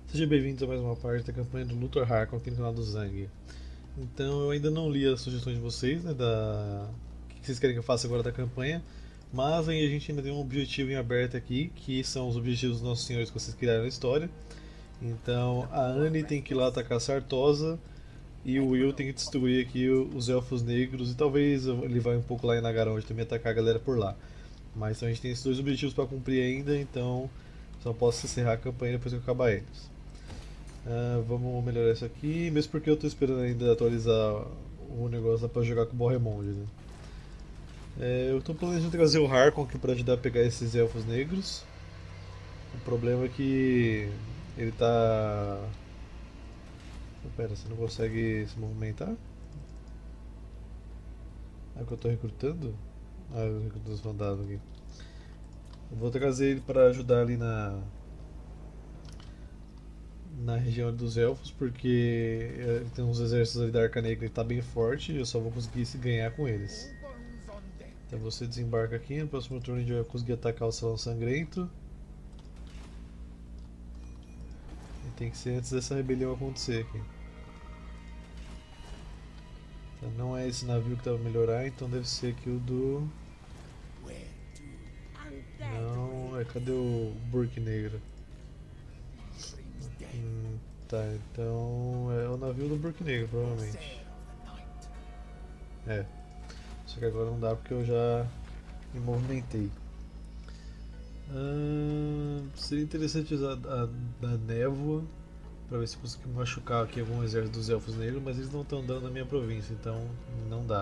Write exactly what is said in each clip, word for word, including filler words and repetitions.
Sejam bem-vindos a mais uma parte da campanha do Luthor Harkon aqui no canal do Zang. Então, eu ainda não li as sugestões de vocês, né, da... o que vocês querem que eu faça agora da campanha, mas aí a gente ainda tem um objetivo em aberto aqui, que são os objetivos dos nossos senhores que vocês criaram na história. Então, a Anne tem que ir lá atacar Sartosa, e o Will tem que destruir aqui os Elfos Negros, e talvez ele vá um pouco lá em Nagaronde também atacar a galera por lá. Mas então a gente tem esses dois objetivos para cumprir ainda, então só posso encerrar a campanha depois que eu acabar eles. Ah, vamos melhorar isso aqui, mesmo porque eu estou esperando ainda atualizar o negócio para jogar com o Borremond, né? É, eu estou planejando trazer o Harkon aqui para ajudar a pegar esses elfos negros. O problema é que ele tá. Oh, pera, você não consegue se movimentar? Ah, que eu estou recrutando? Ah, eu recruto os soldados aqui. Eu vou trazer ele para ajudar ali na, na região dos elfos, porque é, tem uns exércitos ali da Arca Negra que está bem forte e eu só vou conseguir se ganhar com eles. Então você desembarca aqui, no próximo turno a gente vai conseguir atacar o Salão Sangrento. E tem que ser antes dessa rebelião acontecer aqui. Então não é esse navio que tá pra melhorar, então deve ser aqui o do... Não, é, cadê o Burke Negro? Hum, tá, então é o navio do Burke Negro, provavelmente. É, só que agora não dá porque eu já me movimentei. Ah, seria interessante usar a, a névoa para ver se consigo machucar aqui algum exército dos elfos negros, mas eles não estão dando na minha província, então não dá.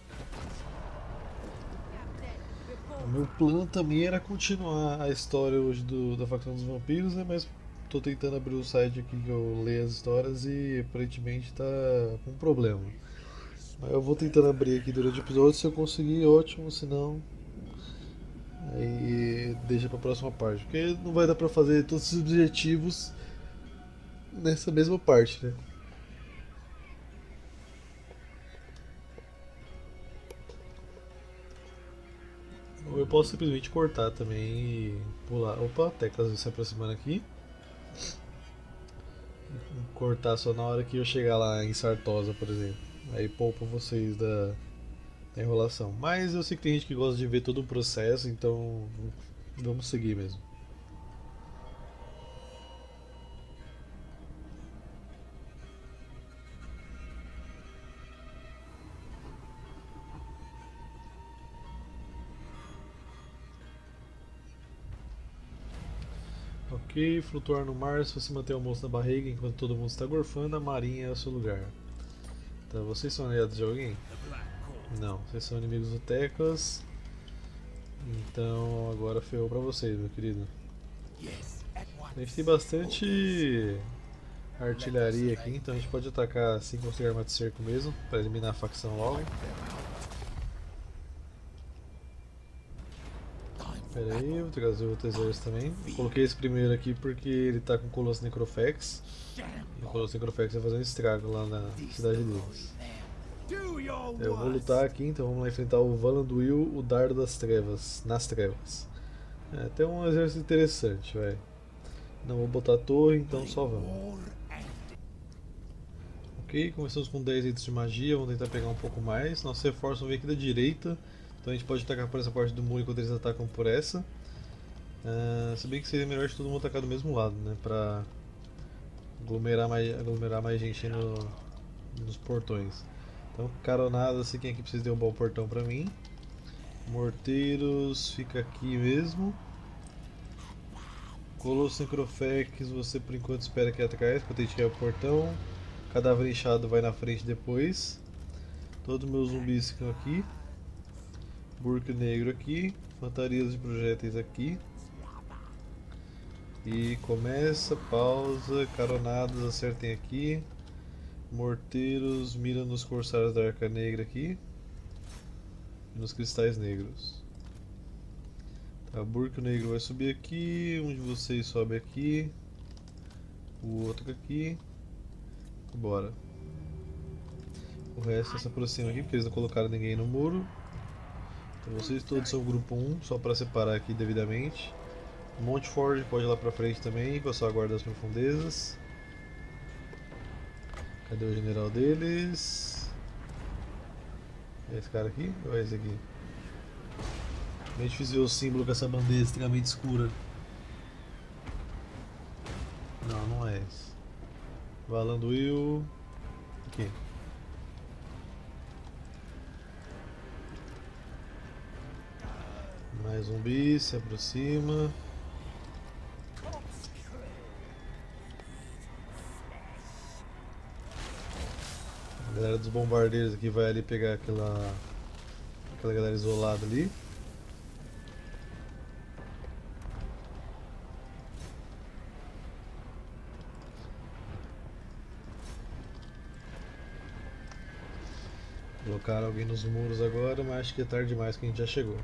O meu plano também era continuar a história hoje do, da facção dos vampiros, né, mas estou tentando abrir o site aqui que eu leio as histórias e aparentemente está com um problema. Mas eu vou tentando abrir aqui durante o episódio, se eu conseguir, ótimo, se não, aí deixa para a próxima parte, porque não vai dar para fazer todos os objetivos nessa mesma parte, né? Ou eu posso simplesmente cortar também e pular. Opa, teclas se aproximando aqui. Cortar só na hora que eu chegar lá em Sartosa, por exemplo. Aí poupa vocês da, da enrolação. Mas eu sei que tem gente que gosta de ver todo o processo, então vamos seguir mesmo. Ok, flutuar no mar, se você manter o almoço na barriga enquanto todo mundo está gorfando, a marinha é o seu lugar. Tá, vocês são aliados de alguém? Não, vocês são inimigos do Teclas. Então agora ferrou pra vocês, meu querido. A gente tem bastante artilharia aqui, então a gente pode atacar assim com arma de cerco mesmo, para eliminar a facção logo. Pera aí, vou trazer outro exército também. Coloquei esse primeiro aqui porque ele tá com Colosso Necrofex. E o Colosso Necrofex vai fazer um estrago lá na cidade deles. Eu vou lutar aqui, então vamos lá enfrentar o Valanduil, o Dardo das Trevas, nas Trevas. É, tem um exército interessante, vai. Não vou botar torre, então só vamos. Ok, começamos com dez itens de magia, vamos tentar pegar um pouco mais. Nossos reforços vão vir aqui da direita, então a gente pode atacar por essa parte do muro enquanto eles atacam por essa. Uh, se bem que seria melhor se todo mundo atacar do mesmo lado, né, pra aglomerar mais, aglomerar mais gente no, nos portões. Então, caronada, se quem aqui precisa derrubar o portão pra mim. Morteiros, fica aqui mesmo. Colosso Necrofex, você por enquanto espera aqui atrás, pra ter que tirar o portão. Cadáver inchado vai na frente depois. Todos meus zumbis ficam aqui. Burco negro aqui. Fantarias de projéteis aqui. E começa, pausa, caronadas, acertem aqui. Morteiros, mira nos corsários da Arca Negra aqui. E nos cristais negros. Tá, Burco negro vai subir aqui. Um de vocês sobe aqui. O outro aqui. Bora. O resto se aproxima aqui porque eles não colocaram ninguém no muro. Então vocês todos são grupo um, só para separar aqui devidamente. Montford pode ir lá pra frente também, com a sua guarda das profundezas. Cadê o general deles? É esse cara aqui ou é esse aqui? Bem difícil ver o símbolo com essa bandeira extremamente escura. Não, não é esse. Valanduil. Aqui. Mais zumbi, se aproxima. A galera dos bombardeiros aqui vai ali pegar aquela, aquela galera isolada ali. Colocaram alguém nos muros agora, mas acho que é tarde demais que a gente já chegou.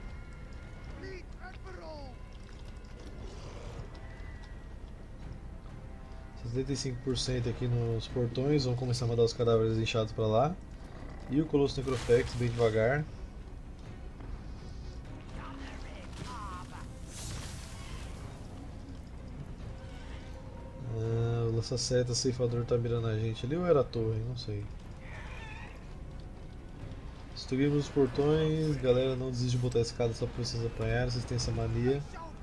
setenta e cinco por cento aqui nos portões, vão começar a mandar os cadáveres inchados para lá. E o Colosso Necrofex bem devagar. Ah, o lança-seta ceifador tá mirando a gente ali ou era a torre? Não sei. Destruímos os portões, galera, não desiste de botar a escada só para vocês apanharem, vocês têm essa mania.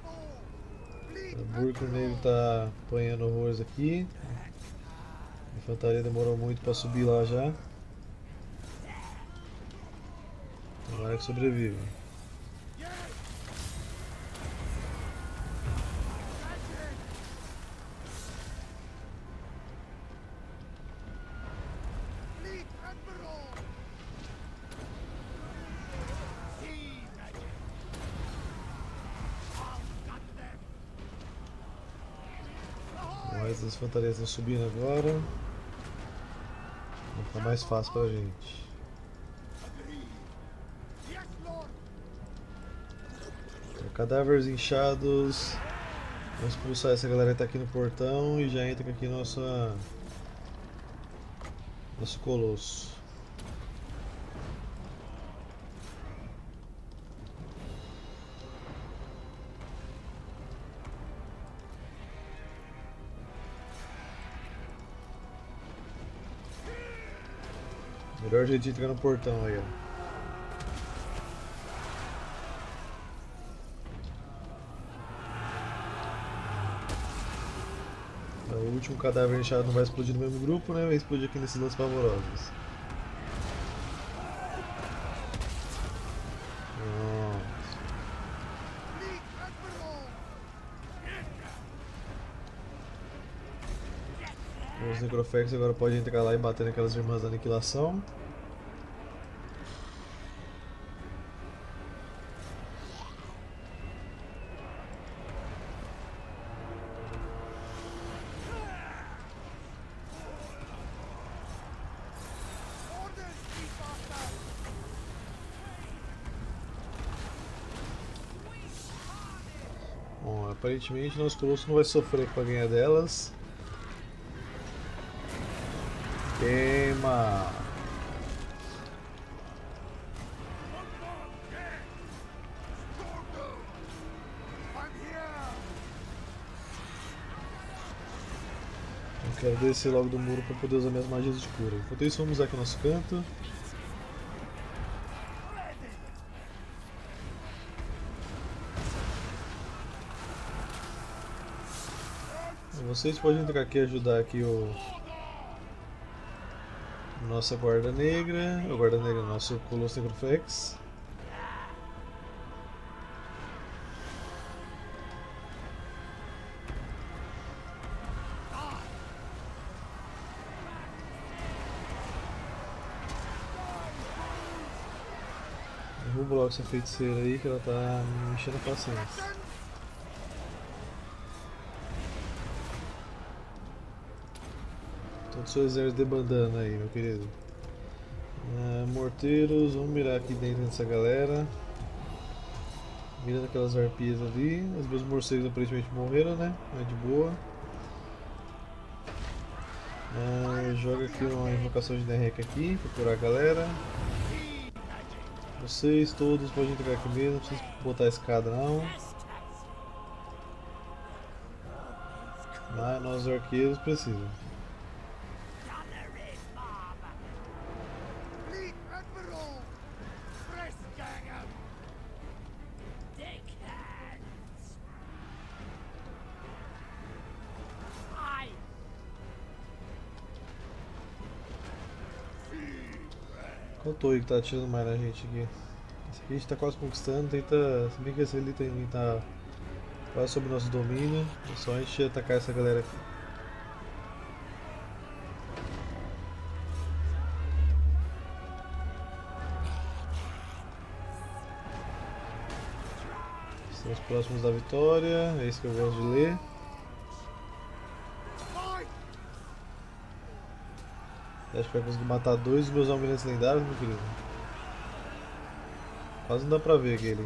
O Burco Negro tá apanhando horrores aqui. A infantaria demorou muito para subir lá já. Tomara que sobreviva. Mas as infantarias estão subindo agora. Vai ficar mais fácil pra gente. Cadáveres inchados. Vamos expulsar essa galera que tá aqui no portão e já entra aqui nossa nosso colosso. Melhor jeito de entrar no portão aí, ó. O último cadáver inchado não vai explodir no mesmo grupo, né? Vai explodir aqui nesses lances pavorosos. Os Necrofex agora podem entrar lá e bater naquelas irmãs da aniquilação. Bom, aparentemente nosso colosso não vai sofrer com a ganha delas. Queima! Eu quero descer logo do muro para poder usar minhas magias de cura. Enquanto isso, vamos usar aqui o nosso canto. Vocês podem entrar aqui e ajudar aqui o nossa guarda negra, o guarda negra, nosso Colosso Necrofex. Derruba logo essa feiticeira aí que ela tá me enchendo a paciência. Todo o seu exército debandando aí, meu querido. Uh, morteiros, vamos mirar aqui dentro dessa galera. Mirando aquelas arpias ali. Os meus morcegos aparentemente morreram, né? Mas de boa. Uh, joga aqui uma invocação de Nerec aqui pra curar a galera. Vocês todos podem entrar aqui mesmo, não precisa botar a escada não. Mas nossos arqueiros precisam. Qual torre que tá atirando mais na gente aqui? Esse aqui a gente tá quase conquistando, tenta. Se bem que esse ali também tá quase sob nosso domínio. É só a gente atacar essa galera aqui. Estamos próximos da vitória, é isso que eu gosto de ler. Acho que vai conseguir matar dois dos meus almirantes lendários, meu querido. Quase não dá pra ver aquele.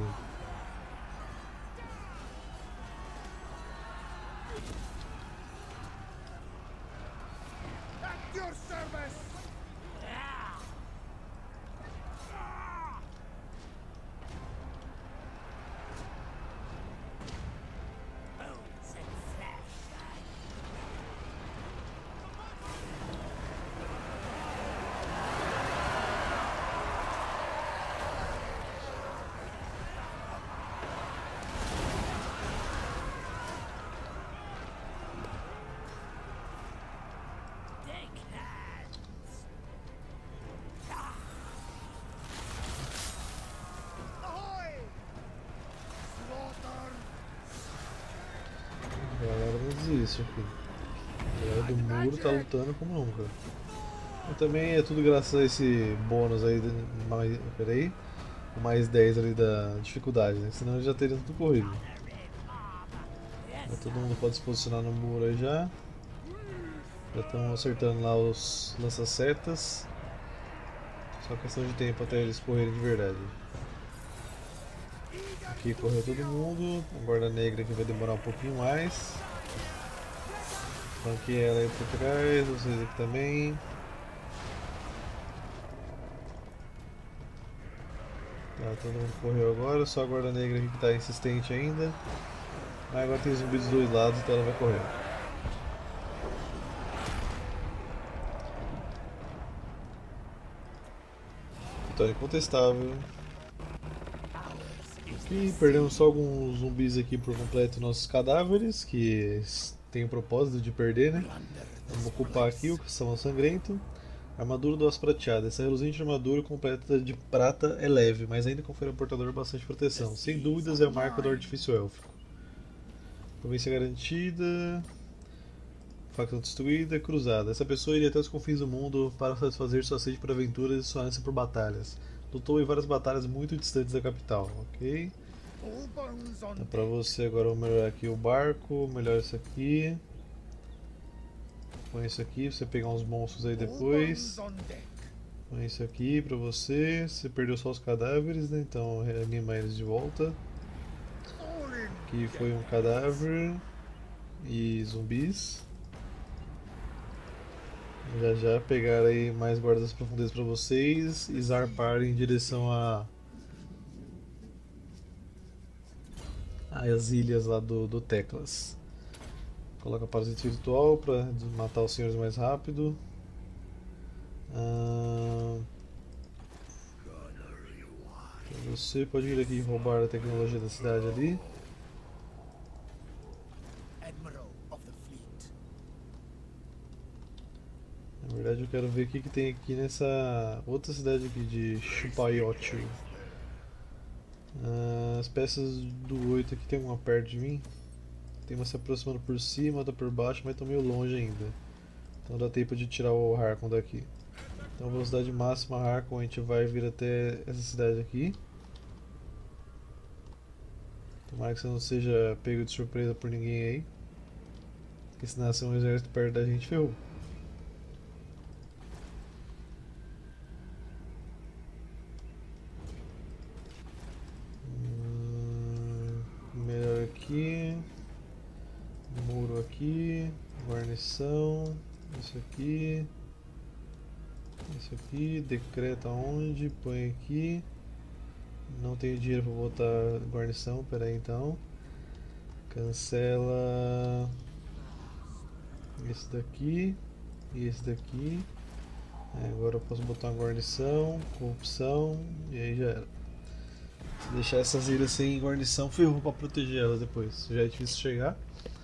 A galera não desiste aqui. A galera do muro tá lutando como nunca. E também é tudo graças a esse bônus aí. De mais, peraí. O mais dez ali da dificuldade, né? Senão já teria tudo corrido. Mas todo mundo pode se posicionar no muro aí já. Já estão acertando lá os lança-setas. Só questão de tempo até eles correrem de verdade. Aqui correu todo mundo. A guarda negra aqui vai demorar um pouquinho mais. Banquei ela aí por trás, vocês aqui também. Tá, todo mundo correu agora, só a guarda negra aqui que está insistente ainda. Mas agora tem zumbi dos dois lados, então ela vai correr. Vitória incontestável. E perdemos só alguns zumbis aqui por completo, nossos cadáveres, que tem o propósito de perder, né? Vamos ocupar aqui o Caçamão Sangrento. Armadura do Aço Prateado. Essa reluzente armadura completa de prata é leve, mas ainda confere ao portador bastante proteção. Sem dúvidas é a marca do artifício élfico. Província garantida. Facção destruída, cruzada. Essa pessoa iria até os confins do mundo para satisfazer sua sede por aventuras e sua ânsia por batalhas. Lutou em várias batalhas muito distantes da capital, ok? Então, pra você agora eu vou melhorar aqui o barco, melhor isso aqui. Põe isso aqui pra você pegar uns monstros aí depois. Põe isso aqui pra você. Você perdeu só os cadáveres, né? Então reanima eles de volta. Aqui foi um cadáver e zumbis. Já já pegar aí mais guardas das profundezas pra vocês e zarpar em direção a as ilhas lá do, do Teclas. Coloca parasita virtual para matar os senhores mais rápido. Ah, você pode vir aqui e roubar a tecnologia da cidade ali. Na verdade eu quero ver o que, que tem aqui nessa outra cidade aqui de Chupayochu. Ah, as peças do oito aqui tem uma perto de mim. Tem uma se aproximando por cima, outra por baixo, mas estão meio longe ainda. Então dá tempo de tirar o Harkon daqui. Então velocidade máxima Harkon, a gente vai vir até essa cidade aqui. Tomara que você não seja pego de surpresa por ninguém aí. Porque se nascer um exército perto da gente, ferrou. Hum, melhor aqui. Muro aqui. Guarnição. Isso aqui. Isso aqui. Decreta onde? Põe aqui. Não tenho dinheiro para botar guarnição, pera aí então. Cancela. esse daqui e esse daqui. É, agora eu posso botar uma guarnição, corrupção e aí já era. Se deixar essas ilhas sem guarnição, ferrou pra proteger elas depois. Já é difícil chegar.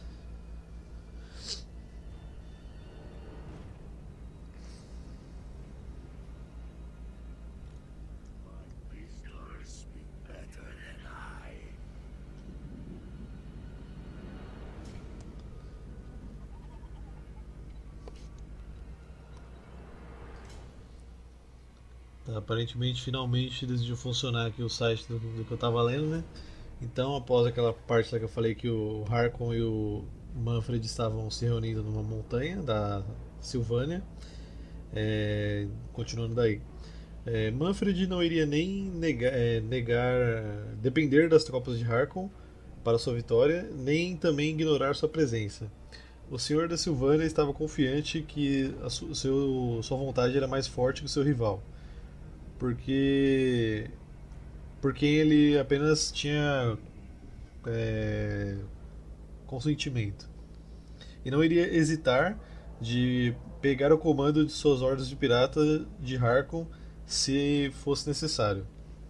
Tá, aparentemente, finalmente decidiu funcionar aqui o site do, do que eu tava lendo, né? Então, após aquela parte lá que eu falei que o Harkon e o Manfred estavam se reunindo numa montanha da Silvânia, é, continuando daí. É, Manfred não iria nem negar, é, negar, depender das tropas de Harkon para sua vitória, nem também ignorar sua presença. O Senhor da Silvânia estava confiante que a su, seu, sua vontade era mais forte que o seu rival, porque porque ele apenas tinha é, consentimento e não iria hesitar de pegar o comando de suas ordens de pirata de Harkon se fosse necessário.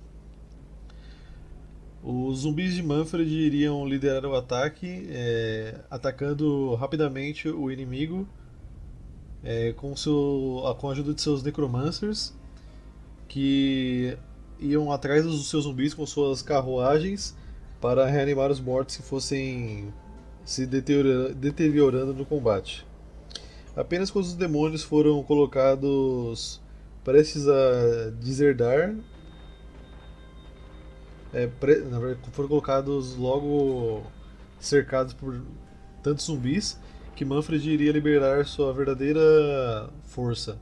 Os zumbis de Manfred iriam liderar o ataque, é, atacando rapidamente o inimigo é, com, seu, com a ajuda de seus necromancers, que iam atrás dos seus zumbis com suas carruagens para reanimar os mortos que fossem se deteriora- deteriorando no combate. Apenas quando os demônios foram colocados prestes a deserdar, é, pre- na verdade, foram colocados logo cercados por tantos zumbis que Manfred iria liberar sua verdadeira força.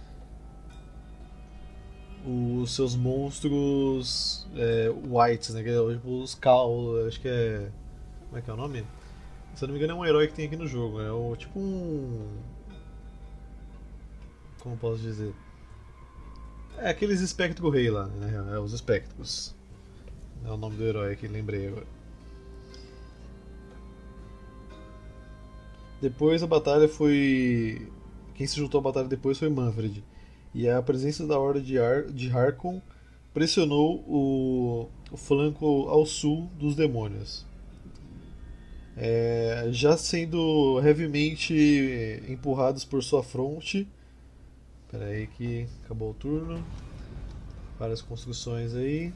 Os seus monstros é, whites, né? Que é, tipo, os cal, acho que é. Como é que é o nome? Se eu não me engano, é um herói que tem aqui no jogo. É o, tipo um. Como posso dizer? É aqueles Spectro Rei lá, né? É os Spectros. É o nome do herói que lembrei agora. Depois a batalha foi. Quem se juntou à batalha depois foi Manfred. E a presença da Horda de, Ar... de Harkon pressionou o... o flanco ao sul dos demônios. É... Já sendo heavymente empurrados por sua fronte. Espera aí que acabou o turno. Várias construções aí.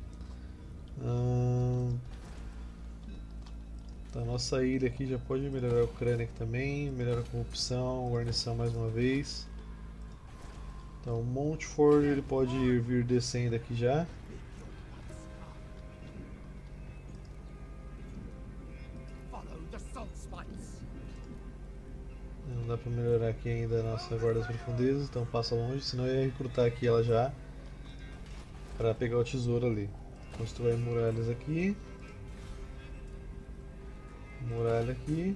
Hum... Tá, a nossa ilha aqui já pode melhorar a Ucrânia aqui também. Melhora a corrupção, guarnição mais uma vez. Então, Montfort ele pode vir descendo aqui já. Não dá pra melhorar aqui ainda a nossa guarda das profundezas, então passa longe, senão eu ia recrutar aqui ela já para pegar o tesouro ali. Construir muralhas aqui. Muralha aqui.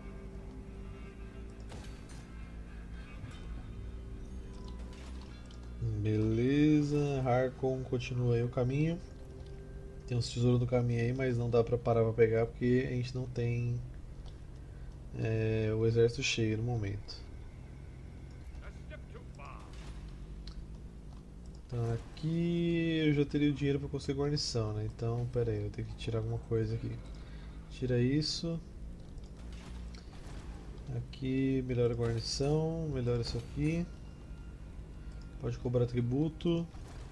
Beleza, Harkon continua aí o caminho. Tem uns tesouros no caminho aí, mas não dá pra parar pra pegar porque a gente não tem é, o exército cheio no momento. Então aqui eu já teria o dinheiro pra conseguir guarnição, né? Então, pera aí, eu tenho que tirar alguma coisa aqui. Tira isso. Aqui, melhora a guarnição, melhora isso aqui. Pode cobrar tributo.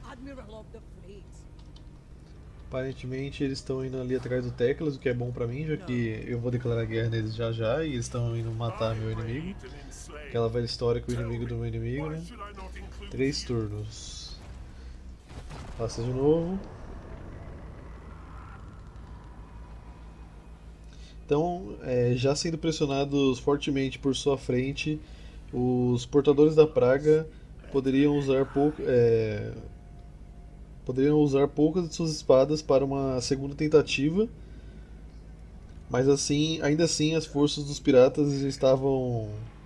Aparentemente eles estão indo ali atrás do Teclas, o que é bom pra mim, já que eu vou declarar guerra neles já já e eles estão indo matar meu inimigo. Aquela velha história que o inimigo do meu inimigo, né? Três turnos. Passa de novo. Então, é, já sendo pressionados fortemente por sua frente, os portadores da praga poderiam usar pouco, é, poderiam usar poucas de suas espadas para uma segunda tentativa, mas assim, ainda assim as forças dos piratas estavam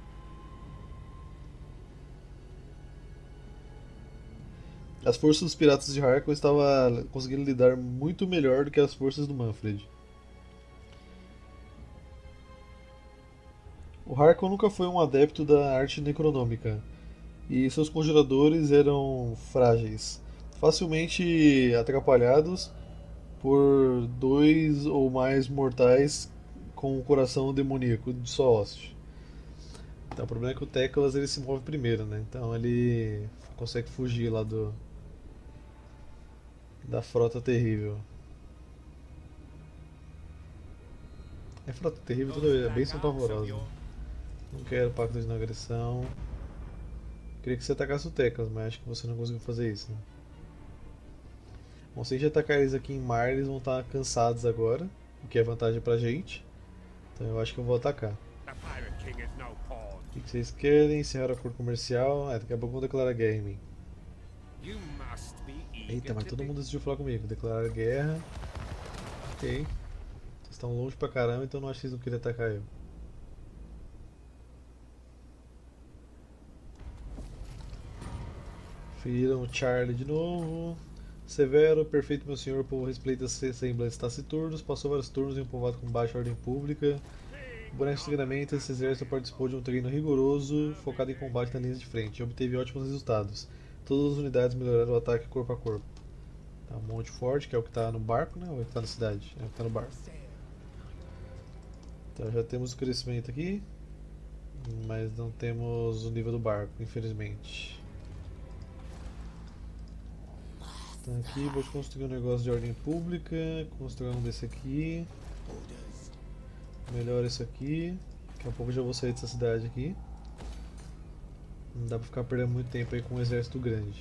as forças dos piratas de Harkon estavam conseguindo lidar muito melhor do que as forças do Manfred. O Harkon nunca foi um adepto da arte necronômica, e seus conjuradores eram frágeis, facilmente atrapalhados por dois ou mais mortais com o coração demoníaco de sua hoste. Então o problema é que o Teclas ele se move primeiro, né? Então ele consegue fugir lá do da frota terrível. É frota terrível, toda vez, é bem pavorosa. Não quero pacto de não agressão. Queria que você atacasse o Teclas, mas acho que você não conseguiu fazer isso, né? Bom, se a gente atacar eles aqui em mar, eles vão estar cansados agora, o que é vantagem pra gente. Então eu acho que eu vou atacar. O que vocês querem? Encerrar o acordo comercial? É, daqui a pouco vão declarar guerra em mim. Eita, mas todo mundo decidiu falar comigo. Declarar guerra. Ok. Vocês estão longe pra caramba, então não acho que vocês não queriam atacar eu. Feriram o Charlie de novo. Severo, perfeito meu senhor, o povo respeita as semblantes taciturnos, passou vários turnos em um povoado com baixa ordem pública. Durante os treinamentos, esse exército participou de um treino rigoroso, focado em combate na linha de frente, e obteve ótimos resultados. Todas as unidades melhoraram o ataque corpo a corpo. Tá, Monte Forte, que é o que está no barco, né? Ou é o que está na cidade? É o que está no barco. Então já temos o crescimento aqui, mas não temos o nível do barco, infelizmente. Então aqui vou construir um negócio de ordem pública, construir um desse aqui. Melhor isso aqui. Daqui a pouco já vou sair dessa cidade aqui. Não dá pra ficar perdendo muito tempo aí com um exército grande.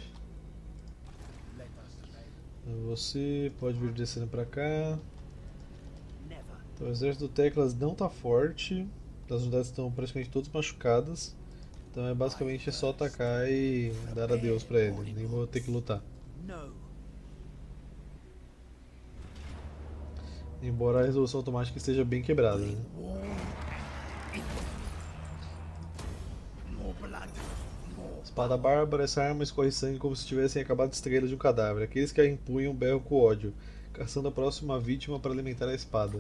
Você pode vir descendo pra cá. Então, o exército do Teclas não tá forte. As unidades estão praticamente todas machucadas. Então é basicamente só atacar e dar adeus pra ele. Nem vou ter que lutar. Embora a resolução automática esteja bem quebrada, né? Espada bárbara, essa arma escorre sangue como se tivessem acabado de estrelas de um cadáver. Aqueles que a empunham berram com ódio, caçando a próxima vítima para alimentar a espada.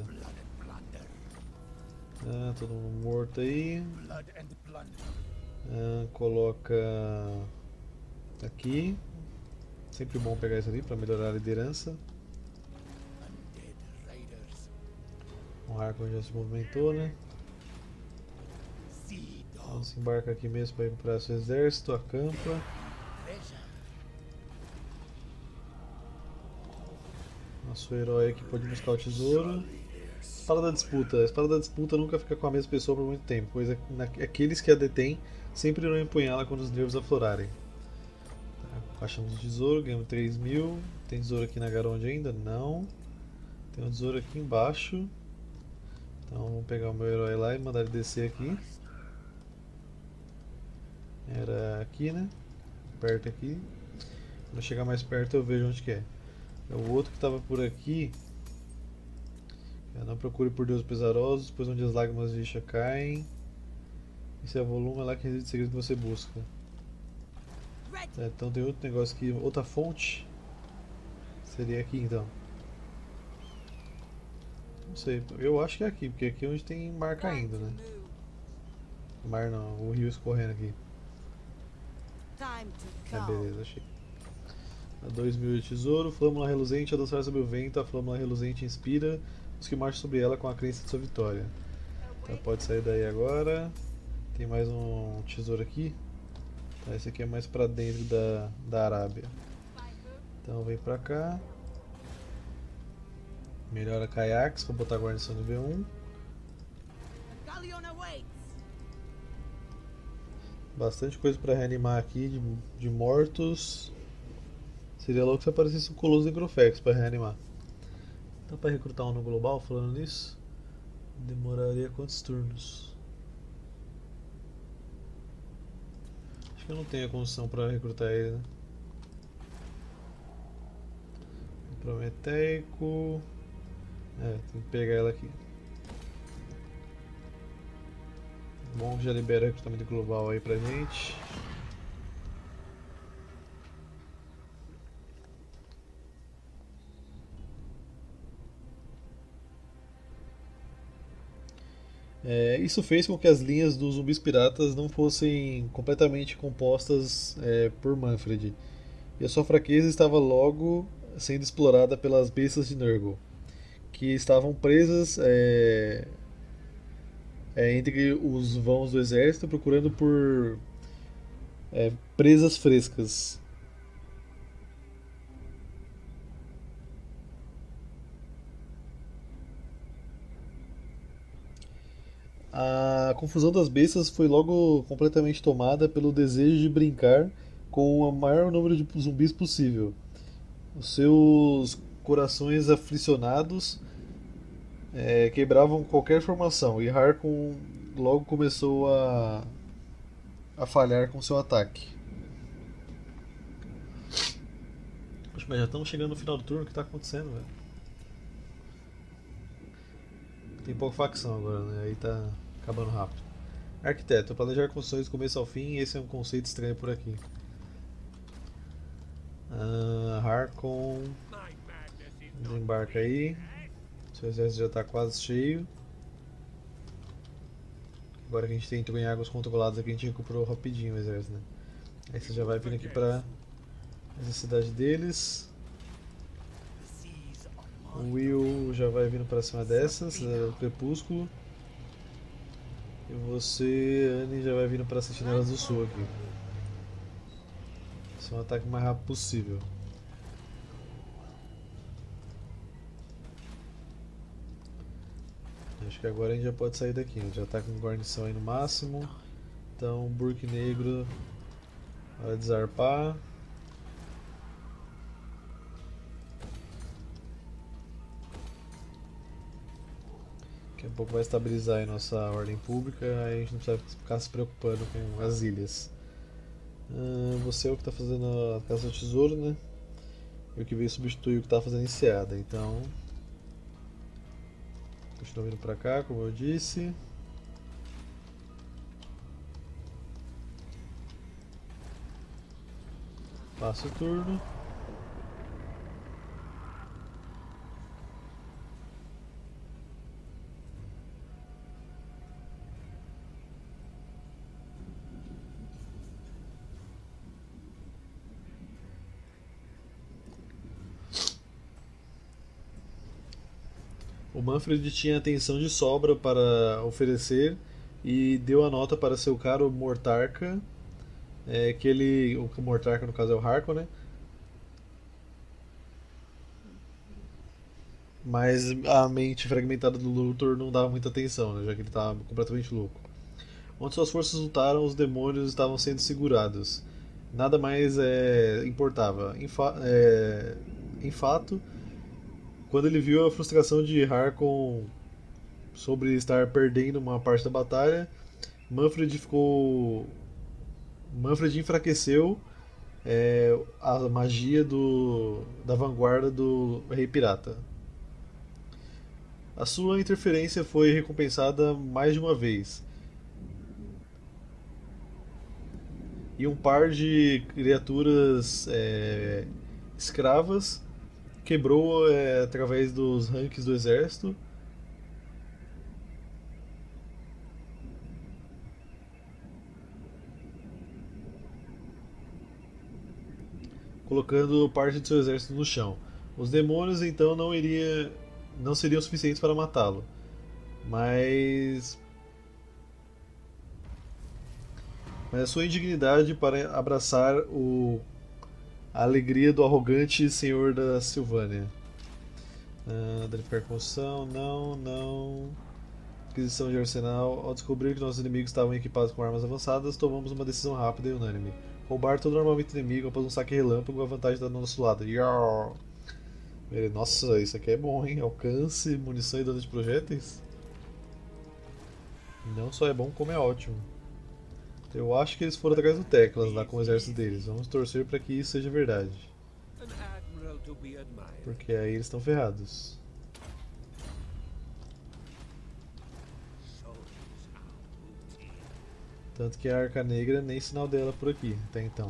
Ah, todo mundo morto aí. Ah, coloca aqui. Sempre bom pegar isso ali para melhorar a liderança. O Harkon já se movimentou, né? Vamos embarcar aqui mesmo para ir para o seu exército, acampa. Nosso herói aqui pode buscar o tesouro. Espada da disputa. A espada da disputa nunca fica com a mesma pessoa por muito tempo, pois aqueles que a detêm sempre irão empunhá-la quando os nervos aflorarem. Tá, achamos o tesouro, ganhamos três mil. Tem tesouro aqui na Garonde ainda? Não. Tem um tesouro aqui embaixo. Então vamos pegar o meu herói lá e mandar ele descer aqui. Era aqui, né? Perto aqui. Quando eu chegar mais perto eu vejo onde que é. É o outro que estava por aqui. Não procure por Deus pesarosos, pois onde as lágrimas de lixa caem. Esse é o volume, é lá que reside o segredo que você busca. É, então tem outro negócio aqui, outra fonte. Seria aqui então. Não sei, eu acho que é aqui, porque aqui é onde tem mar caindo, né? Mar não, o rio escorrendo aqui. É, beleza, achei. A dois mil de tesouro, flâmula reluzente a dançar sobre o vento, a flâmula reluzente inspira os que marcham sobre ela com a crença de sua vitória. Então pode sair daí agora. Tem mais um tesouro aqui. Tá, esse aqui é mais pra dentro da, da Arábia. Então vem pra cá. Melhora caiaques pra botar a guarnição nível um. Bastante coisa pra reanimar aqui de, de mortos. Seria louco se aparecesse um Colosso Necrofex pra reanimar. Então pra recrutar um no global, falando nisso, demoraria quantos turnos? Acho que eu não tenho a condição pra recrutar ele, né? Prometeico. É, tem que pegar ela aqui. Bom, já libera o recrutamento global aí pra gente. É, isso fez com que as linhas dos zumbis piratas não fossem completamente compostas é, por Manfred, e a sua fraqueza estava logo sendo explorada pelas bestas de Nurgle, que estavam presas é, é, entre os vãos do exército procurando por é, presas frescas. A confusão das bestas foi logo completamente tomada pelo desejo de brincar com o maior número de zumbis possível. Os seus corações aflicionados é, quebravam qualquer formação e Harkon logo começou a, a falhar com seu ataque. Poxa, mas já estamos chegando no final do turno, o que está acontecendo, velho? Tem pouca facção agora, né? Aí tá acabando rápido. Arquiteto, planejar construções do começo ao fim, esse é um conceito estranho por aqui. Uh, Harkon, desembarca aí. Seu exército já está quase cheio. Agora que a gente entrou em águas controladas aqui, a gente recuperou rapidinho o exército, né? Aí você já vai vindo aqui pra essa cidade deles. O Will já vai vindo pra cima dessas, é, o Crepúsculo. E você, Annie, já vai vindo para as Sentinelas do Sul aqui. Esse é um ataque o mais rápido possível. Acho que agora a gente já pode sair daqui. A gente já está com guarnição aí no máximo. Então, Burke Negro vai desarpar. Daqui a pouco vai estabilizar aí nossa ordem pública. Aí a gente não precisa ficar se preocupando com as ilhas. Ah, você é o que está fazendo a caça ao tesouro, né? E o que veio substituir o que está fazendo enseada. Então, continua vindo pra cá, como eu disse. Passa o turno. O Manfred tinha atenção de sobra para oferecer e deu a nota para seu caro Mortarka, é, que ele, o Mortarka no caso é o Harkon, né? Mas a mente fragmentada do Luthor não dava muita atenção, né? Já que ele estava completamente louco. Onde suas forças lutaram, os demônios estavam sendo segurados. Nada mais é, importava. Em, fa é, em fato, quando ele viu a frustração de Harkon sobre estar perdendo uma parte da batalha, Manfred ficou. Manfred enfraqueceu é, a magia do, da vanguarda do Rei Pirata. A sua interferência foi recompensada mais de uma vez. E um par de criaturas é, escravas quebrou é, através dos ranks do exército. Colocando parte de seu exército no chão. Os demônios então não iria, não seriam suficientes para matá-lo, mas mas a sua indignidade para abraçar o a alegria do arrogante senhor da Silvânia. Ah, danificar construção, não, não. Aquisição de arsenal. Ao descobrir que nossos inimigos estavam equipados com armas avançadas, tomamos uma decisão rápida e unânime. Roubar todo o armamento inimigo após um saque relâmpago, a vantagem está do nosso lado. Yarr! Nossa, isso aqui é bom, hein? Alcance, munição e dano de projéteis. Não só é bom, como é ótimo. Eu acho que eles foram atrás do Teclas lá com o exército deles. Vamos torcer para que isso seja verdade. Porque aí eles estão ferrados. Tanto que a Arca Negra nem sinal dela por aqui, até então.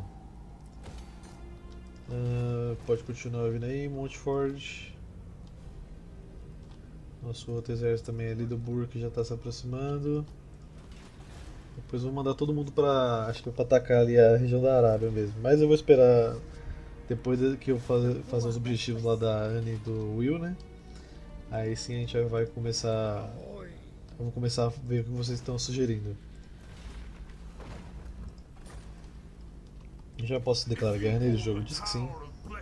Uh, pode continuar vindo aí, Montford. Nosso outro exército também ali do Burke já está se aproximando. Depois vou mandar todo mundo pra. Acho que pra atacar ali a região da Arábia mesmo. Mas eu vou esperar depois que eu fazer, fazer os objetivos lá da Anne e do Will, né? Aí sim a gente vai começar. Vamos começar a ver o que vocês estão sugerindo. Já posso declarar guerra nele, o jogo diz que sim.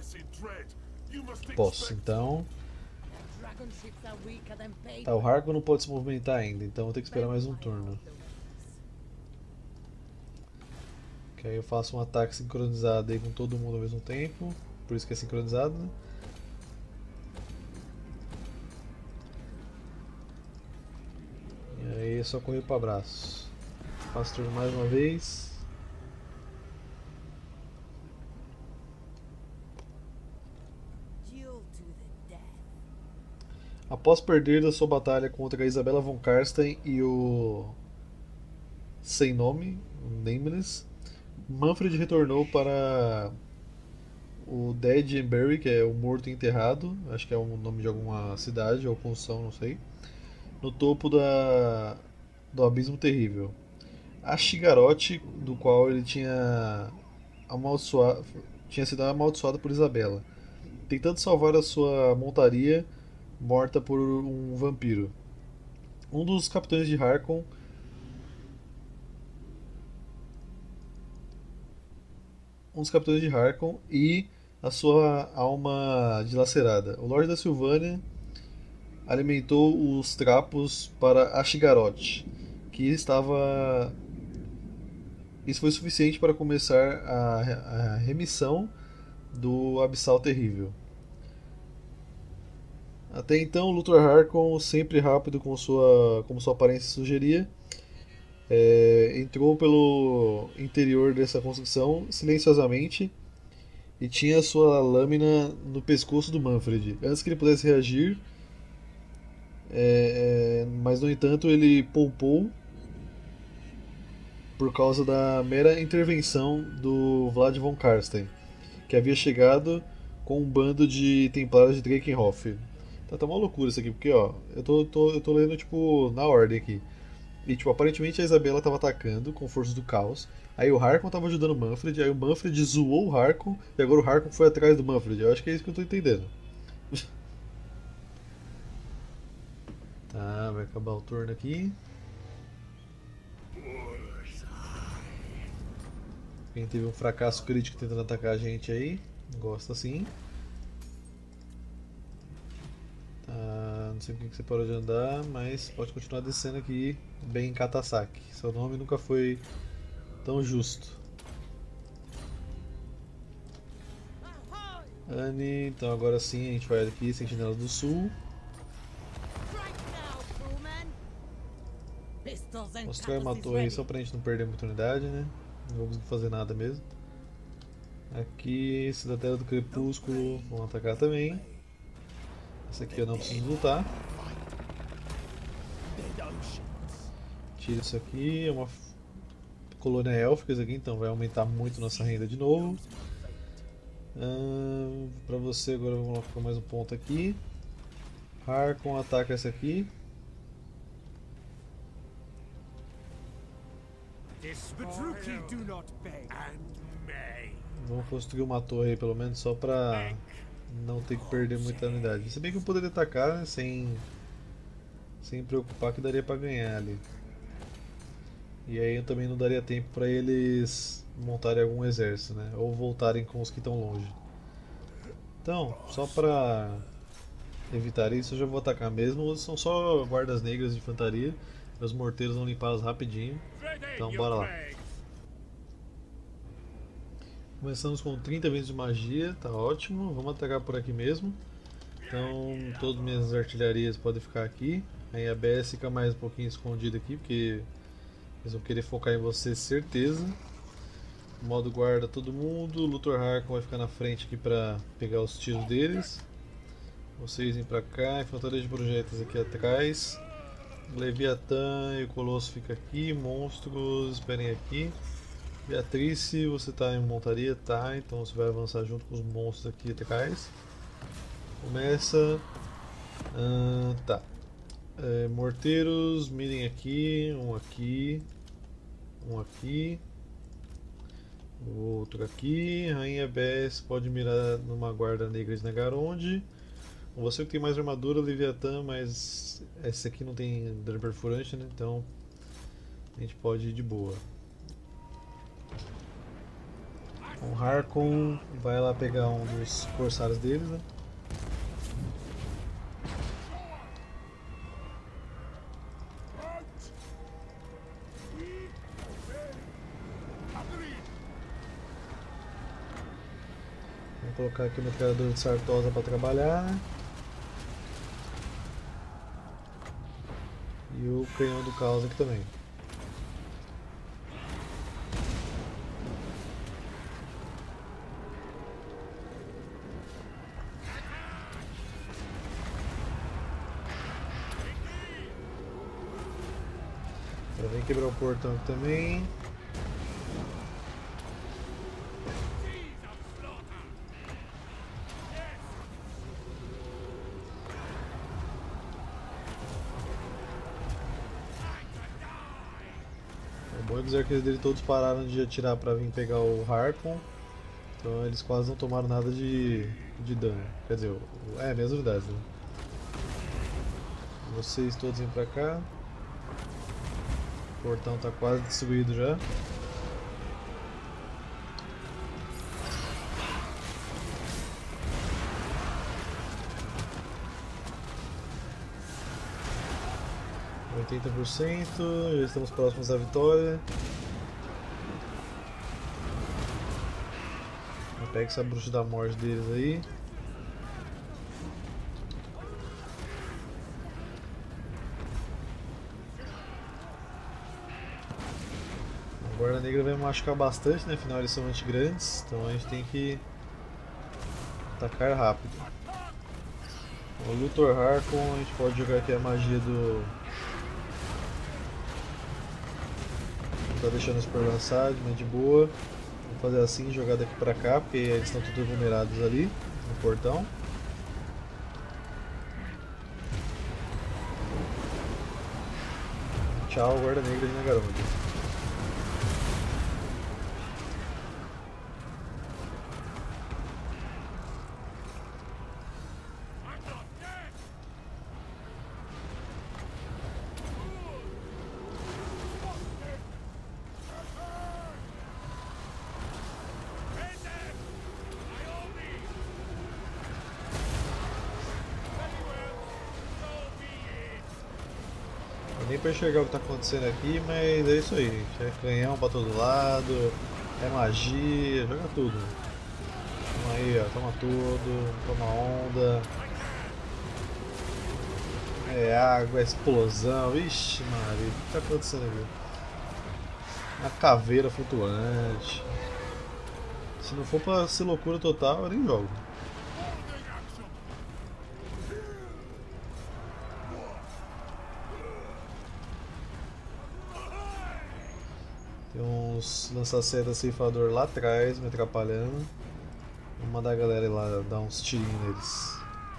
Posso, então. Tá, o Harko não pode se movimentar ainda, então vou ter que esperar mais um turno. Que aí eu faço um ataque sincronizado aí com todo mundo ao mesmo tempo, por isso que é sincronizado, né? E aí é só correr para abraço. Faço turno mais uma vez. Após perder a sua batalha contra a Isabella von Karstein e o sem nome, o Nameless, Manfred retornou para o Dead and Buried, que é o morto enterrado, acho que é o nome de alguma cidade ou construção, não sei, no topo da, do Abismo Terrível. A Shigaroth, do qual ele tinha amaldiçoado, tinha sido amaldiçoado por Isabela, tentando salvar a sua montaria morta por um vampiro. Um dos capitães de Harkon um dos capitães de Harkon e a sua alma dilacerada. O Lorde da Silvânia alimentou os trapos para Ashigaroth, que estava. Isso foi suficiente para começar a, a remissão do Abissal Terrível. Até então, Luthor Harkon, sempre rápido com sua, como sua aparência sugeria, é, entrou pelo interior dessa construção silenciosamente e tinha sua lâmina no pescoço do Manfred. Antes que ele pudesse reagir, é, mas no entanto ele poupou por causa da mera intervenção do Vlad von Karstein, que havia chegado com um bando de templários de Drakenhof. Tá, tá uma loucura isso aqui, porque ó, eu tô, tô, eu tô lendo tipo na ordem aqui. E tipo, aparentemente a Isabela tava atacando com forças do caos. Aí o Harkon tava ajudando o Manfred, aí o Manfred zoou o Harkon e agora o Harkon foi atrás do Manfred. Eu acho que é isso que eu tô entendendo. Tá, vai acabar o turno aqui. Quem teve um fracasso crítico tentando atacar a gente aí, gosta assim. Tá, não sei por que você parou de andar, mas pode continuar descendo aqui bem em Katasaki. Seu nome nunca foi tão justo. Anne, então agora sim a gente vai aqui, Sentinela do Sul. Mostrar uma torre só pra gente não perder muita unidade, né? Não vamos fazer nada mesmo. Aqui, Cidadela do Crepúsculo, vão atacar também. Esse aqui eu não preciso lutar. Tira isso aqui, é uma colônia élfica aqui, então vai aumentar muito nossa renda de novo. Hum, pra você agora vamos colocar mais um ponto aqui. Harkon ataca essa aqui. Vamos construir uma torre aí pelo menos só pra não ter que perder muita unidade. Se bem que eu poderia atacar, né, sem, sem preocupar que daria pra ganhar ali. E aí eu também não daria tempo pra eles montarem algum exército, né? Ou voltarem com os que estão longe. Então, só pra evitar isso eu já vou atacar mesmo. São só guardas negras de infantaria. Meus morteiros vão limpá-los rapidinho. Então bora lá. Começamos com trinta ventos de magia, tá ótimo. Vamos atacar por aqui mesmo. Então todas as minhas artilharias podem ficar aqui. Aí a B S fica mais um pouquinho escondida aqui, porque eles vão querer focar em você, certeza. Modo guarda todo mundo. Luthor Harkon vai ficar na frente aqui para pegar os tiros deles. Vocês vêm pra cá. Infantaria de projéteis aqui atrás. Leviatã e o Colosso fica aqui. Monstros, esperem aqui. Beatrice, você está em montaria? Tá, então você vai avançar junto com os monstros aqui atrás. Começa. Ah, tá. É, morteiros, mirem aqui, um aqui, um aqui, outro aqui. Rainha Bess pode mirar numa guarda negra de Negaronde. Você que tem mais armadura, Leviatã, mas esse aqui não tem dano perfurante, né? Então a gente pode ir de boa. O Harkon vai lá pegar um dos corsários deles, né? Vamos colocar aqui o metralhador de Sartosa para trabalhar, né? E o canhão do caos aqui também. Já vem quebrar o portão aqui também. O bom é que os arqueiros dele todos pararam de atirar para vir pegar o Harkon. Então eles quase não tomaram nada de, de dano. Quer dizer, é, minhas unidades, né? Vocês todos vêm pra cá. O portão tá quase destruído já. oitenta por cento, já estamos próximos da vitória. Pega essa bruxa da morte deles aí. A guarda negra vai machucar bastante, né? Afinal eles são anti-grandes, então a gente tem que atacar rápido. O Luthor Harkon, a gente pode jogar aqui a magia do... Tá deixando super lançado, mas de boa. Vou fazer assim, jogar daqui pra cá, porque eles estão todos vulnerados ali no portão. Tchau, guarda negra de Negaronde. Nem pra enxergar o que tá acontecendo aqui, mas é isso aí, gente. É canhão pra todo lado, é magia, joga tudo. Toma aí, ó, toma tudo, toma onda. É água, é explosão, vixe Maria, o que tá acontecendo aqui? Uma caveira flutuante. Se não for pra ser loucura total, eu nem jogo. Tem uns lança-sedas ceifador lá atrás me atrapalhando. Vou mandar a galera ir lá dar uns tirinhos neles.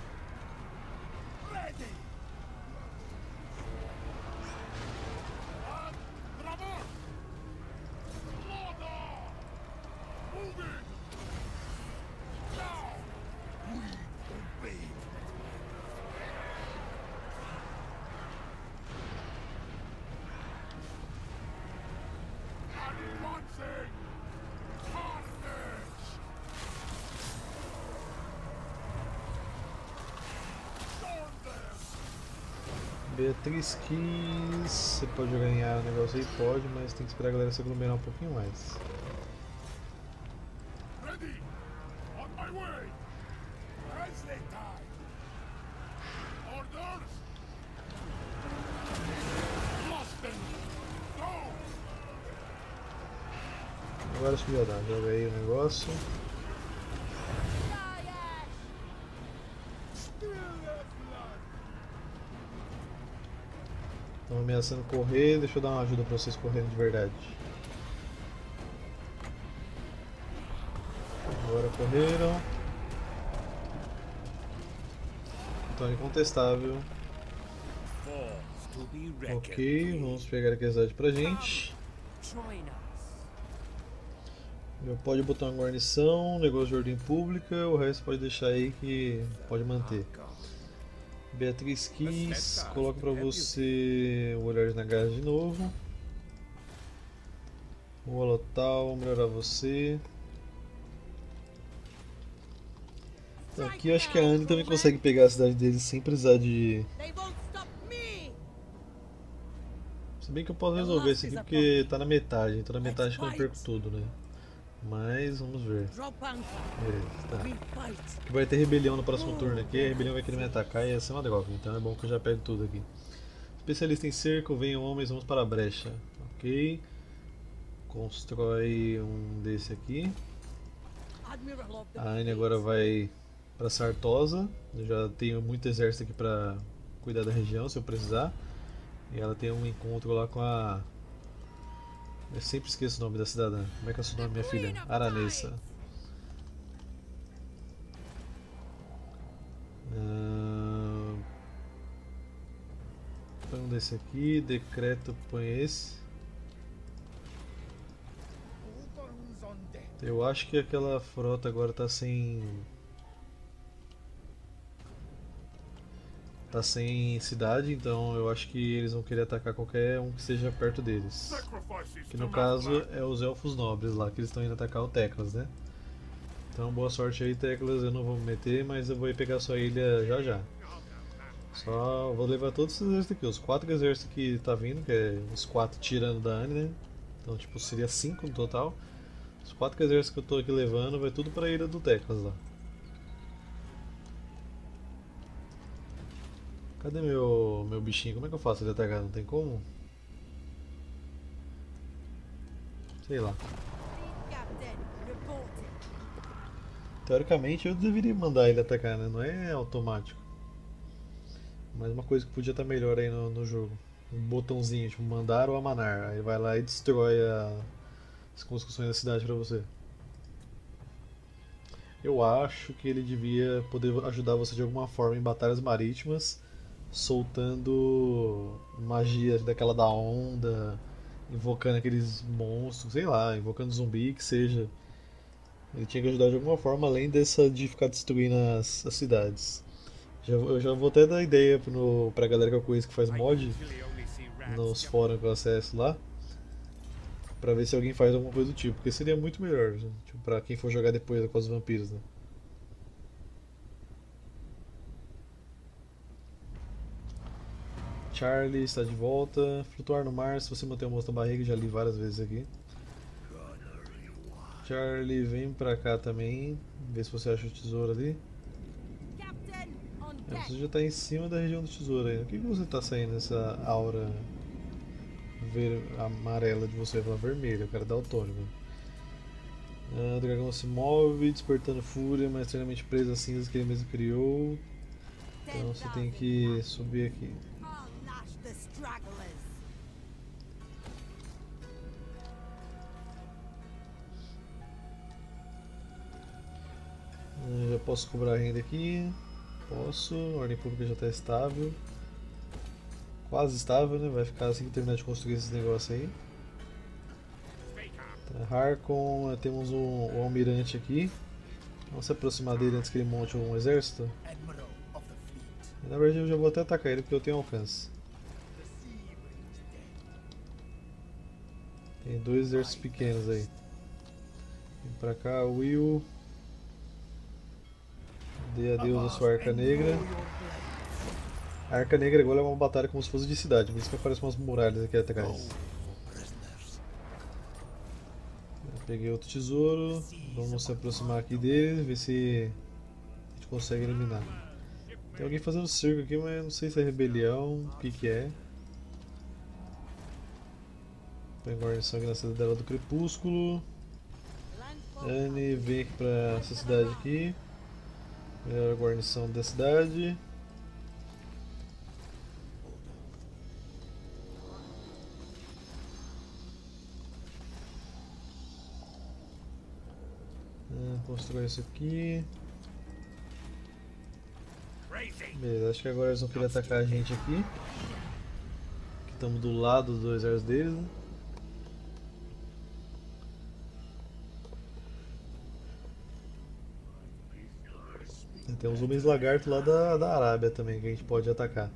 Beatriz quis. Você pode ganhar o negócio aí? Pode, mas tem que esperar a galera se aglomerar um pouquinho mais. Agora acho que já dá. Joga aí o negócio. Estão ameaçando correr, deixa eu dar uma ajuda pra vocês correrem de verdade. Agora correram. Vitória incontestável. Ok, vamos pegar aqui a cidade pra gente. Já pode botar uma guarnição, negócio de ordem pública, o resto pode deixar aí que pode manter. Beatriz Kiss, coloca pra você o olhar de Nagara de novo. O Holotal, melhorar você. Então, aqui eu acho que a Anne também consegue pegar a cidade deles sem precisar de... Se bem que eu posso resolver isso aqui porque tá na metade, então na metade que eu não perco tudo, né? Mas vamos ver. Beleza, tá. Aqui vai ter rebelião no próximo turno aqui, a rebelião vai querer me atacar e ia ser uma droga, então é bom que eu já pego tudo aqui. Especialista em cerco, venham homens, vamos para a brecha. Ok. Constrói um desse aqui. A Anne agora vai para Sartosa. Eu já tenho muito exército aqui para cuidar da região se eu precisar. E ela tem um encontro lá com a... Eu sempre esqueço o nome da cidadã. Como é que é o seu nome, minha filha? Aranessa. Uh... Põe um desse aqui. Decreto, põe esse. Eu acho que aquela frota agora está sem... Tá sem cidade, então eu acho que eles vão querer atacar qualquer um que esteja perto deles. Que no caso é os Elfos Nobres lá, que eles estão indo atacar o Teclas, né? Então boa sorte aí, Teclas, eu não vou me meter, mas eu vou ir pegar sua ilha já já. Só vou levar todos esses exércitos aqui, os quatro exércitos que tá vindo, que é os quatro tirando da Anne, né? Então tipo, seria cinco no total. Os quatro exércitos que eu tô aqui levando vai tudo pra ilha do Teclas lá. Cadê meu, meu bichinho? Como é que eu faço ele atacar? Não tem como? Sei lá. Teoricamente eu deveria mandar ele atacar, né? Não é automático. Mas uma coisa que podia estar melhor aí no, no jogo. Um botãozinho, tipo mandar ou amanar. Aí vai lá e destrói a, as construções da cidade pra você. Eu acho que ele devia poder ajudar você de alguma forma em batalhas marítimas, soltando magia daquela da onda, invocando aqueles monstros, sei lá, invocando zumbi, que seja. Ele tinha que ajudar de alguma forma, além dessa de ficar destruindo as, as cidades. Já, eu já vou até dar ideia pro, pra galera que eu conheço que faz mod nos fóruns que eu acesso lá, pra ver se alguém faz alguma coisa do tipo, porque seria muito melhor, tipo, pra quem for jogar depois com os vampiros, né? Charlie está de volta. Flutuar no mar, se você manter o moço na barriga, já li várias vezes aqui. Charlie, vem pra cá também. Vê se você acha o tesouro ali. É, você já está em cima da região do tesouro aí. O que, que você está saindo nessa aura ver amarela de você? Pela vermelha, o cara dá autônomo. Ah, o dragão se move, despertando fúria, mas extremamente preso a cinzas que ele mesmo criou. Então você tem que subir aqui. Ah, já posso cobrar renda aqui. Posso, a ordem pública já está estável. Quase estável, né? Vai ficar assim que terminar de construir esses negócios aí. Tá, Harkon, temos um, um almirante aqui. Vamos se aproximar dele antes que ele monte um exército. Na verdade eu já vou até atacar ele porque eu tenho alcance. Tem dois exércitos pequenos aí. Vem pra cá, Will. Dê adeus à sua Arca Negra. A Arca Negra agora é uma batalha como se fosse de cidade, por isso que aparecem umas muralhas aqui atrás. Eu peguei outro tesouro, vamos se aproximar aqui dele, ver se a gente consegue eliminar. Tem alguém fazendo cerco aqui, mas não sei se é rebelião, o que que é. Põe guarnição aqui na cidadela do Crepúsculo. Anne, vem aqui pra essa cidade aqui. Melhor a guarnição da cidade. Ah, constrói isso aqui. Beleza, acho que agora eles vão querer atacar a gente aqui. estamos do lado do exército deles, né? Tem uns homens lagarto lá da, da Arábia também que a gente pode atacar.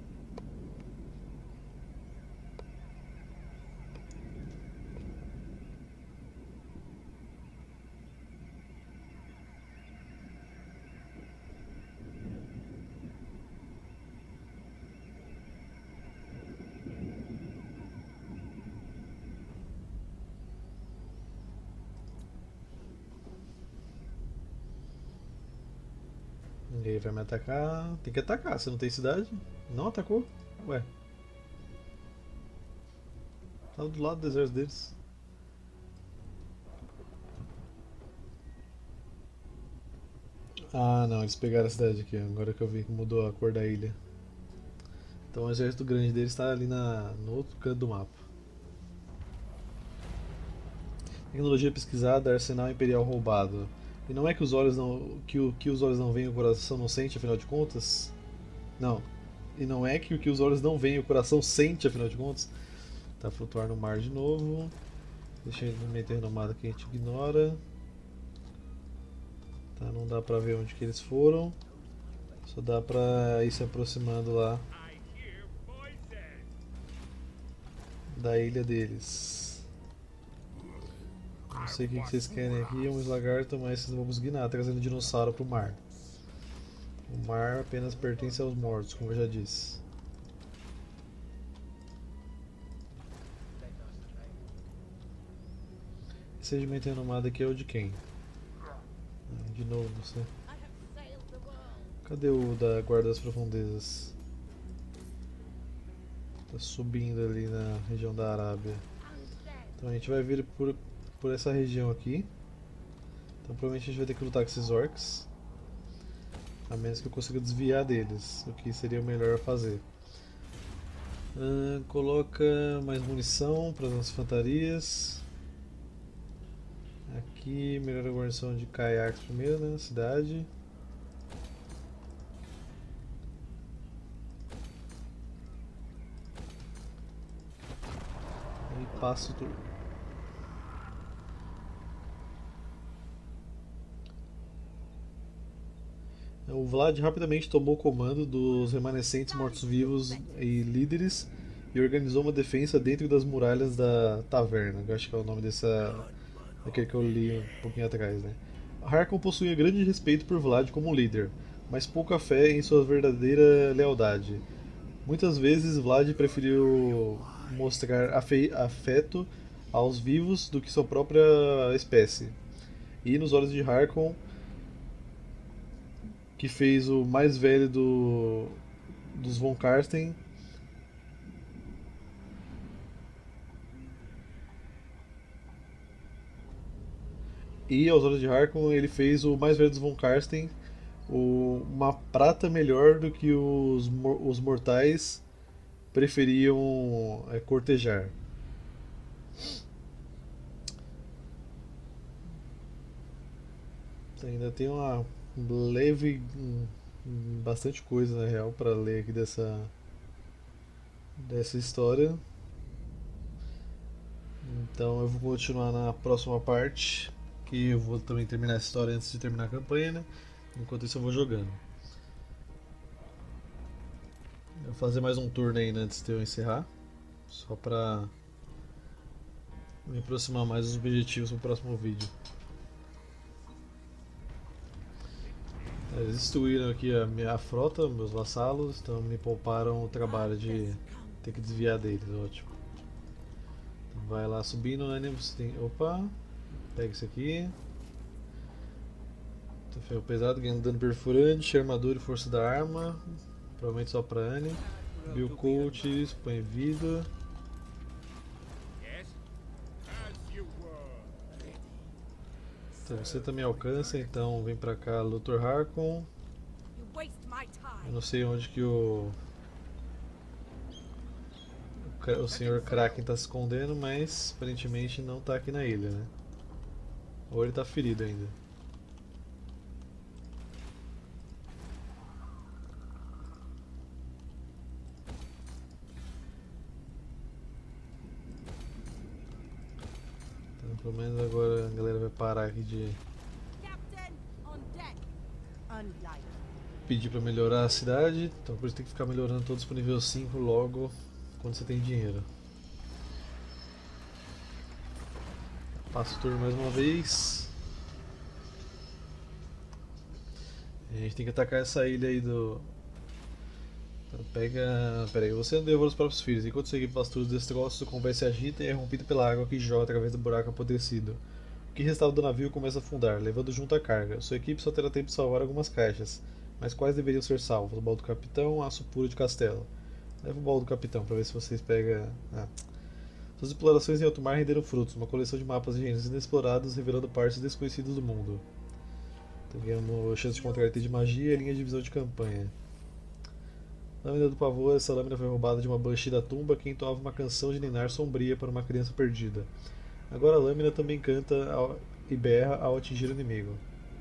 Ninguém vai me atacar. Tem que atacar, você não tem cidade? Não atacou? Ué, tá do lado do exército deles. Ah não, eles pegaram a cidade aqui, agora que eu vi que mudou a cor da ilha. Então o exército grande deles está ali na, no outro canto do mapa. Tecnologia pesquisada, arsenal imperial roubado. E não é que os olhos não. Que o que os olhos não veem, o coração não sente, afinal de contas? Não. E não é que o que os olhos não veem, o coração sente, afinal de contas? Tá, flutuar no mar de novo. Deixa ele no meio renomado que a gente ignora. Tá, não dá pra ver onde que eles foram. Só dá pra ir se aproximando lá da ilha deles. Não sei o que que vocês querem aqui, é um lagarto, mas vocês não vão conseguir nada trazendo dinossauro pro mar. O mar apenas pertence aos mortos, como eu já disse. Esse regimento renomado aqui é o de quem? Ah, de novo você. Cadê o da Guarda das Profundezas? Tá subindo ali na região da Arábia. Então a gente vai vir por, por essa região aqui. Então provavelmente a gente vai ter que lutar com esses orcs. A menos que eu consiga desviar deles, o que seria o melhor a fazer. Uh, coloca mais munição para as nossas infantarias. Aqui, melhora a guarnição de caiaques primeiro, né, na cidade. E passo tudo. O Vlad rapidamente tomou o comando dos remanescentes mortos-vivos e líderes e organizou uma defesa dentro das muralhas da taverna. Eu acho que é o nome dessa, daquele que eu li um pouquinho atrás, né? Harkon possuía grande respeito por Vlad como líder, mas pouca fé em sua verdadeira lealdade. Muitas vezes Vlad preferiu mostrar afe- afeto aos vivos do que sua própria espécie. E nos olhos de Harkon, que fez o mais velho do, dos Von Karsten. E aos olhos de Harkon, ele fez o mais velho dos Von Karsten o, uma prata melhor do que os, os mortais preferiam é, cortejar. Ainda tem uma leve. Bastante coisa na real para ler aqui dessa, dessa história. Então eu vou continuar na próxima parte, que eu vou também terminar essa história antes de terminar a campanha, né? Enquanto isso eu vou jogando. Eu vou fazer mais um turno aí antes de eu encerrar, só pra me aproximar mais dos objetivos pro próximo vídeo. Eles destruíram aqui a minha frota, meus vassalos, então me pouparam o trabalho de ter que desviar deles, ótimo. Então vai lá subindo, né? Você tem. Opa! Pega isso aqui. Ferro pesado, ganhando dano perfurante, armadura e força da arma. Provavelmente só pra Anne. Bill Coaches, põe vida. Então você também alcança, então vem pra cá, Luthor Harkon. Eu não sei onde que o. O senhor Kraken tá se escondendo, mas aparentemente não tá aqui na ilha, né? Ou ele tá ferido ainda. Pelo menos agora a galera vai parar aqui de pedir pra melhorar a cidade. Então por isso tem que ficar melhorando todos pro nível cinco logo quando você tem dinheiro. Passa o turno mais uma vez. A gente tem que atacar essa ilha aí do... Então pega... Pera aí, você não devora os próprios filhos. Enquanto sua equipe pastura os destroços, o convés se agita e é rompido pela água que jorra através do buraco apodrecido. O que restava do navio começa a afundar, levando junto a carga. Sua equipe só terá tempo de salvar algumas caixas. Mas quais deveriam ser salvos? O baú do capitão, aço puro de castelo. Leva o baú do capitão pra ver se vocês pegam... Ah. Suas explorações em alto mar renderam frutos, uma coleção de mapas de reinos inexplorados revelando partes desconhecidas do mundo. Então ganhamos chance de encontrar item de magia e linha de visão de campanha. Lâmina do pavor, essa lâmina foi roubada de uma banshee da tumba que entoava uma canção de ninar sombria para uma criança perdida. Agora a lâmina também canta ao... e berra ao atingir o inimigo.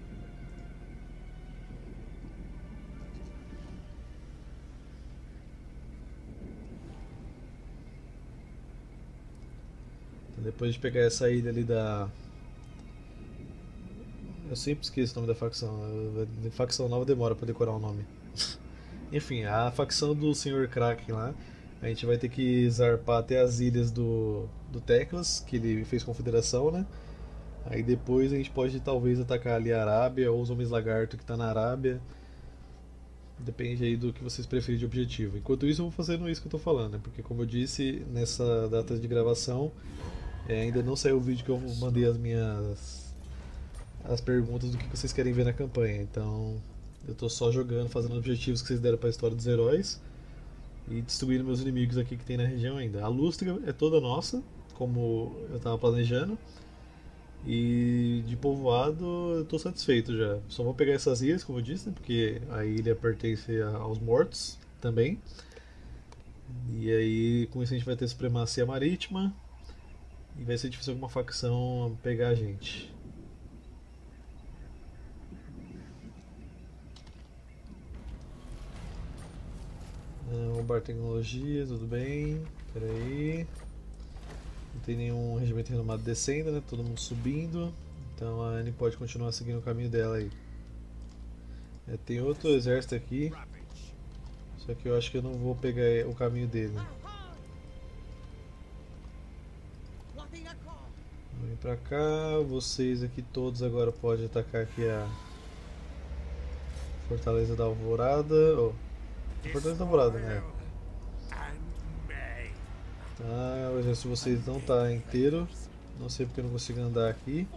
Depois de pegar essa ilha ali da... Eu sempre esqueço o nome da facção. De facção nova demora pra decorar o nome. Enfim, a facção do senhor Kraken lá. A gente vai ter que zarpar até as ilhas do, do Teclas, que ele fez confederação, né? Aí depois a gente pode talvez atacar ali a Arábia ou os Homens Lagarto que tá na Arábia. Depende aí do que vocês preferirem de objetivo. Enquanto isso eu vou fazendo isso que eu tô falando, né? Porque como eu disse, nessa data de gravação é, ainda não saiu o vídeo que eu mandei as minhas as perguntas do que vocês querem ver na campanha. Então eu tô só jogando, fazendo os objetivos que vocês deram para a história dos heróis e destruindo meus inimigos aqui que tem na região ainda. A Lústria é toda nossa, como eu tava planejando. E de povoado eu tô satisfeito já. Só vou pegar essas ilhas, como eu disse, né, porque a ilha pertence aos mortos também. E aí com isso a gente vai ter supremacia marítima. E vai ser difícil alguma facção pegar a gente. Roubar tecnologia, tudo bem. Pera aí. Não tem nenhum regimento renomado descendo, né? Todo mundo subindo. Então a Anne pode continuar seguindo o caminho dela aí. É, tem outro exército aqui. Só que eu acho que eu não vou pegar o caminho dele. Vem pra cá. Vocês aqui todos agora podem atacar aqui a Fortaleza da Alvorada. Oh, a Fortaleza da Alvorada, né? Tá, o exército de vocês não tá inteiro. Não sei porque eu não consigo andar aqui.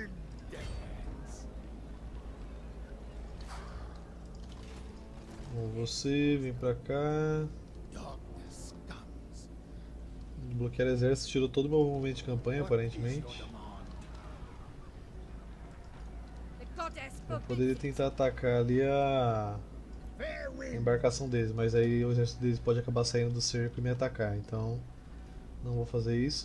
Bom, você vem pra cá. Bloquear exército tirou todo o meu movimento de campanha, aparentemente. Eu poderia tentar atacar ali a embarcação deles, mas aí o exército deles pode acabar saindo do cerco e me atacar, então não vou fazer isso.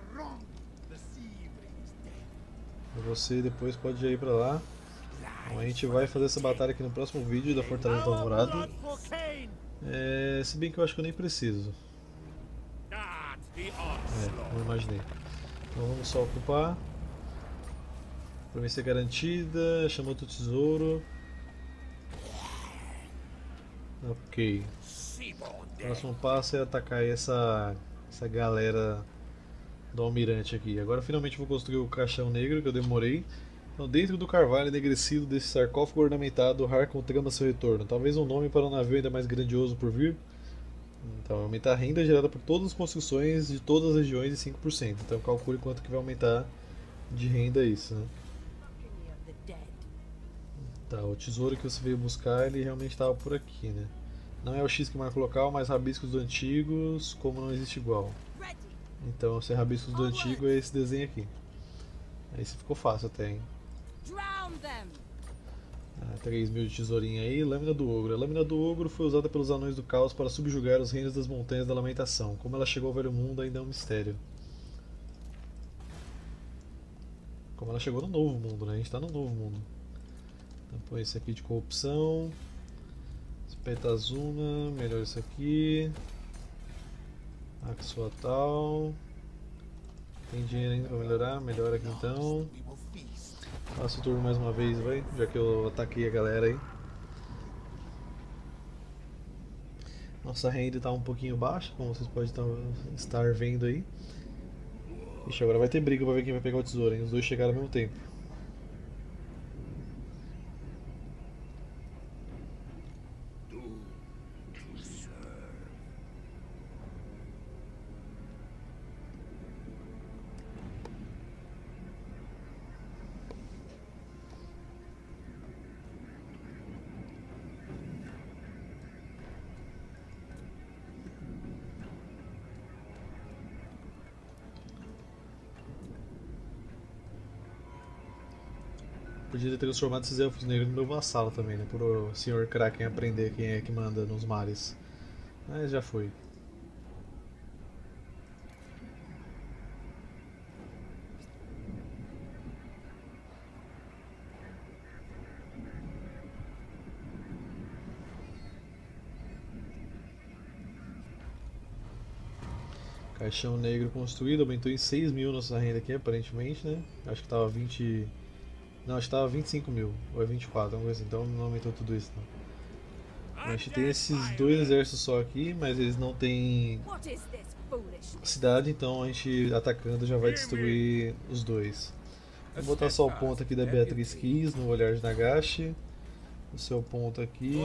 Você depois pode ir pra lá. Bom, a gente vai fazer essa batalha aqui no próximo vídeo da Fortaleza da Alvorada. É, se bem que eu acho que eu nem preciso. É, não imaginei. Então vamos só ocupar. Promessa garantida, chamou outro tesouro. Ok. O próximo passo é atacar essa, essa galera do almirante aqui. Agora finalmente vou construir o caixão negro que eu demorei. Então, dentro do carvalho enegrecido desse sarcófago ornamentado, Harkon trama seu retorno. Talvez um nome para um navio ainda mais grandioso por vir. Então, aumentar a renda gerada por todas as construções de todas as regiões em cinco por cento. Então, calcule quanto que vai aumentar de renda isso, né? Tá, o tesouro que você veio buscar, ele realmente estava por aqui, né? Não é o X que marca o local, mas rabiscos do antigos, como não existe igual. Então, se é rabiscos do antigo, é esse desenho aqui. Esse ficou fácil até, hein? Ah, três mil de tesourinho aí. Lâmina do Ogro. A Lâmina do Ogro foi usada pelos Anões do Caos para subjugar os reinos das Montanhas da Lamentação. Como ela chegou ao Velho Mundo ainda é um mistério. Como ela chegou no Novo Mundo, né? A gente tá no Novo Mundo. Então põe esse aqui de corrupção. Spetazuna, melhor isso aqui. Axuatal. Tem dinheiro ainda pra melhorar? Melhora aqui então. Faço o turno mais uma vez, vai, já que eu ataquei a galera aí. Nossa renda está um pouquinho baixa, como vocês podem estar vendo aí. Ixi, agora vai ter briga pra ver quem vai pegar o tesouro, hein? Os dois chegaram ao mesmo tempo. Podia ter transformado esses elfos negros no meu vassalo também, né? Por o senhor Kraken aprender quem é que manda nos mares. Mas já foi. Caixão negro construído, aumentou em seis mil nossa renda aqui, aparentemente, né? Acho que tava vinte. Não, acho que tava vinte e cinco mil, ou é vinte e quatro, alguma coisa assim, então não aumentou tudo isso não. A gente tem esses dois exércitos só aqui, mas eles não têm cidade, então a gente atacando já vai destruir os dois. Vou botar só o ponto aqui da Beatriz Kiss no olhar de Nagashi. O seu ponto aqui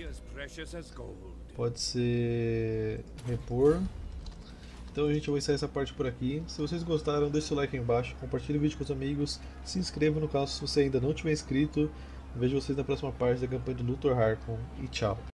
pode ser repor. Então, gente, eu vou encerrar essa parte por aqui. Se vocês gostaram, deixe seu like aí embaixo, compartilhe o vídeo com os amigos, se inscreva no canal se você ainda não tiver inscrito. Vejo vocês na próxima parte da campanha do Luthor Harkon e tchau!